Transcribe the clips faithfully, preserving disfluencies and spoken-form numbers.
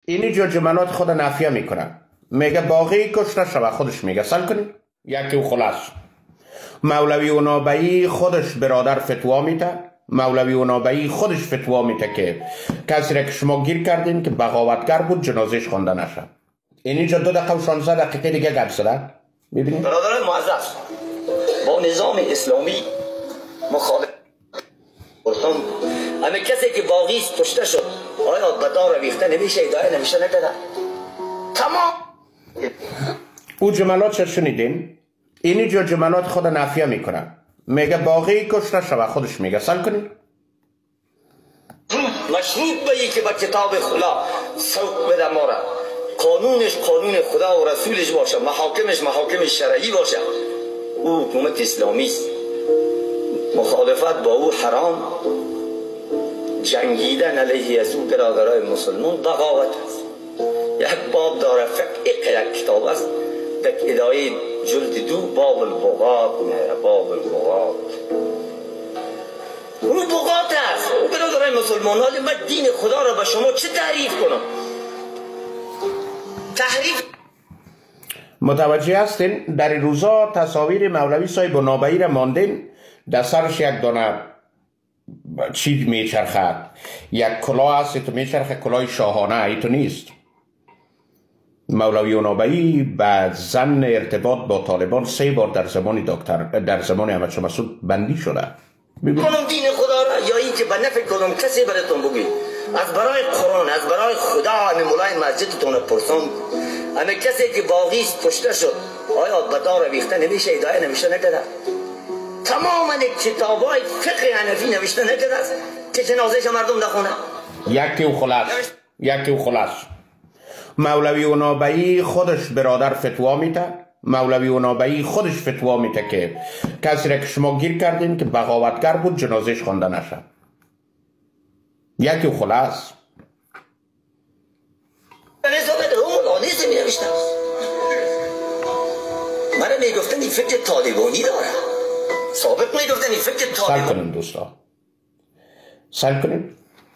اینی جو جملات خود نافیه میکنه. میگه باقی کشته شوه، خودش میگه سل کنید یکی و خلاص. مولوی اونابایی خودش برادر فتوا میده. مولوی اونابایی خودش فتوا میده که کسی را که شما گیر کردین که بغاوتگر بود جنازش خوانده نشه. اینجا دو دقیقه و شانزده دقیقه دیگه گپ زده. میبینید برادران معزز، با نظام اسلامی مخالف گفتم اما کسی که باقی است کشته شد آیا به دار ریخته نمیشه، ادعای نمیشه نکرده. تمام او جملات چه شنیدین؟ اینی جو جملات خود نافیه میکنه. میگه باقی کشته شوه، خودش میگه سل کنید. مشروط به ای که به کتاب خدا سوق بده ما را، قانونش قانون خدا و رسولش باشه، محاکمش محاکم شرعی باشه. او حکومت اسلامی است، مخالفت با او حرام، جنگیدن علیه از او برادرای مسلمان بغاوت است. یک باب داره فقه یک کتاب است در ادعای جلد دو باب البغات، باب البغات اون بغات است. او برادرای مسلمان حالی من دین خدا را به شما چه تعریف کنم؟ تحریف متوجه هستین؟ در این روزا تصاویر مولوی صاحب اونابایی را ماندین، در سرش یک دانه چی میچرخد، یک کلاه هست تو میچرخه، کلاه شاهانه ایتو نیست. مولوی اونابایی بعد زن ارتباط با طالبان سه بار در زمان دکتر در زمان احمد شاه مسعود بندی شده. کنم دین خدا را یا این که به نفع کنم کسی براتون بگی از برای قرآن، از برای خدا همه مولای مسجدتون پرسان همه کسی که باقی است کشته شد آیا به دار ریخته نمیشه، ادعای نمیشه نکرده. تماما کتابای فقه حنفی نوشته نکرده است که جنازهش مردم نخونه. یکی و خلاص یکی و خلاص. مولوی اونابایی خودش برادر فتوا میده. مولوی اونابایی خودش فتوا میده که کسی را که شما گیر کردین که بغاوتگر بود جنازهش خوانده نشه. یکی و خلاص. نیست می نوشتم من می گفتن این فکر طالبانی داره، سابق می گفتن این فکر طالبانی. سل کنیم دوستا، سل کنیم.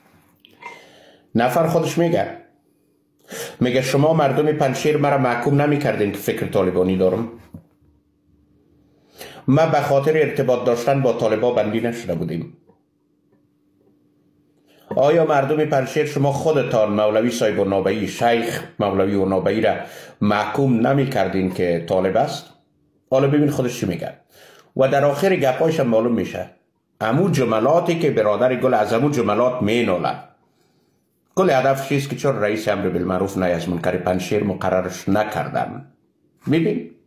نفر خودش میگه میگه شما مردم پنشیر مرا محکوم نمی کردین که فکر طالبانی دارم. ما به خاطر ارتباط داشتن با طالبا بندی نشده بودیم. آیا مردم پنشیر شما خودتان مولوی صاحب اونابایی، شیخ مولوی اونابایی را محکوم نمی کردین که طالب است؟ حالا ببین خودش چی میگه و در آخر گپایش هم معلوم میشه امو جملاتی که برادر گل از امو جملات میناله. کل هدف چیست که چون رئیس امر بالمعروف نهی از منکر پنشیر مقررش نکردم. میبین